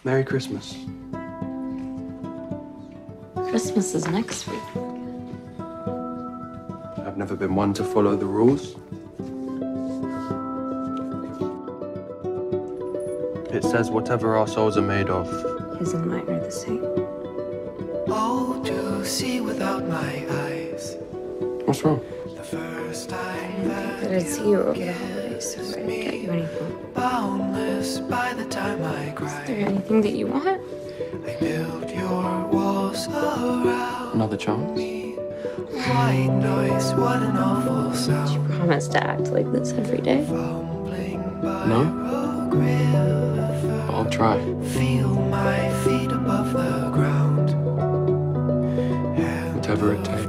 Merry Christmas. Christmas is next week. I've never been one to follow the rules. It says whatever our souls are made of. His and mine are the same. Oh, to see without my eyes. What's wrong? The first time I didn't see you over the holidays, so I didn't get you anything. boundless by the time I Is cry. there anything that you want? I built your walls around Another chance? me. White noise, what an awful You sound. promise to act like this every day. Fumbling by No. Rogue River. I'll try. Feel my feet above the ground. Whatever it takes.